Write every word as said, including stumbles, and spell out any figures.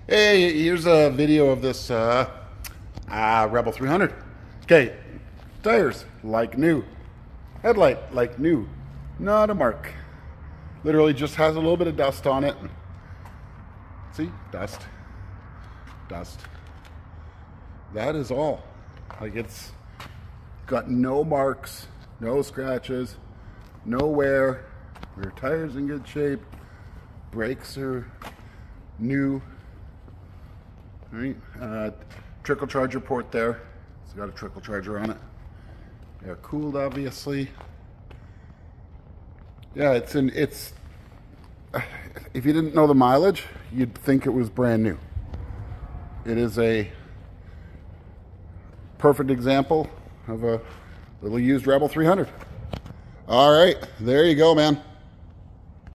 Hey, here's a video of this uh, uh, Rebel three hundred. Okay, tires like new, headlight like new, not a mark. Literally just has a little bit of dust on it. See, dust, dust. That is all. Like, it's got no marks, no scratches, no wear. Rear tires in good shape. Brakes are new. All right, uh, trickle charger port there. It's got a trickle charger on it. Air cooled, obviously. Yeah, it's in. It's. If you didn't know the mileage, you'd think it was brand new. It is a perfect example of a little used Rebel three hundred. All right, there you go, man.